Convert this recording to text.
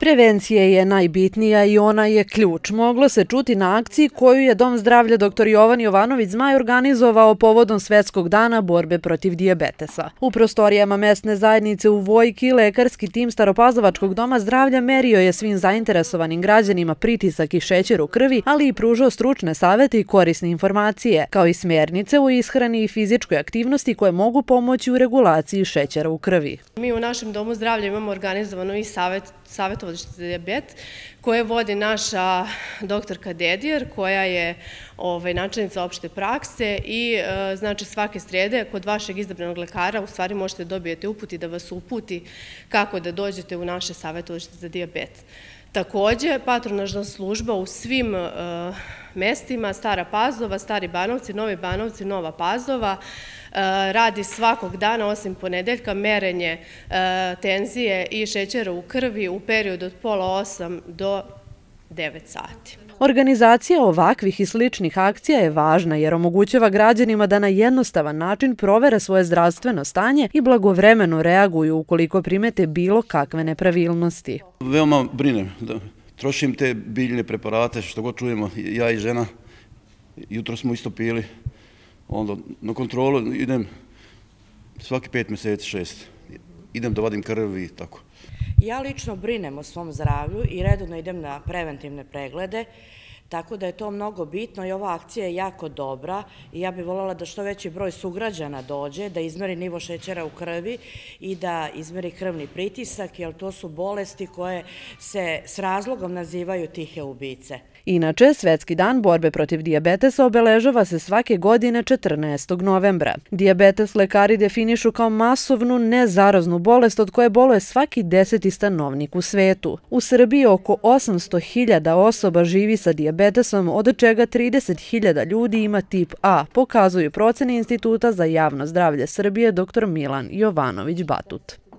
Prevencija je najbitnija i ona je ključ. Moglo se čuti na akciji koju je Dom zdravlja dr. Jovan Jovanović Zmaj organizovao povodom Svetskog dana borbe protiv dijabetesa. U prostorijama mesne zajednice u Vojki lekarski tim Staropazovačkog doma zdravlja merio je svim zainteresovanim građanima pritisak i šećer u krvi, ali i pružao stručne savete i korisne informacije, kao i smjernice u ishrani i fizičkoj aktivnosti koje mogu pomoći u regulaciji šećera u krvi. Mi u našem domu zdravlja imamo organizovano i savjetovalište za dijabet koje vodi naša doktorka Dedijer, koja je načelnica opšte prakse i znači svake srijede kod vašeg izabranog lekara u stvari možete dobijete uput i da vas uputi kako da dođete u naše savjetovalište za dijabet. Također, patronažna služba u svim mestima, Stara Pazova, Stari Banovci, Novi Banovci, Nova Pazova, radi svakog dana, osim ponedeljka, merenje tenzije i šećera u krvi u periodu od pola 8 do 9 sati. Organizacija ovakvih i sličnih akcija je važna jer omogućava građanima da na jednostavan način provere svoje zdravstveno stanje i blagovremeno reaguju ukoliko primete bilo kakve nepravilnosti. Veoma brinem da trošim te biljne preparate, što god čujemo, ja i žena. Jutro smo isto pili. Onda na kontrolu idem svaki 5 mjeseci, 6. Idem da vadim krv i tako. Ja lično brinem o svom zdravlju i redovno idem na preventivne preglede, tako da je to mnogo bitno i ova akcija je jako dobra i ja bih voljela da što veći broj sugrađana dođe, da izmeri nivo šećera u krvi i da izmeri krvni pritisak, jer to su bolesti koje se s razlogom nazivaju tihe ubice. Inače, Svetski dan borbe protiv dijabetesa obeležava se svake godine 14. novembra. Dijabetes lekari definišu kao masovnu, nezaraznu bolest od koje boluje svaki 10. stanovnik u svetu. U Srbiji oko 800.000 osoba živi sa dijabetesom, od čega 30.000 ljudi ima tip A, pokazuju procene Instituta za javno zdravlje Srbije dr. Milan Jovanović Batut.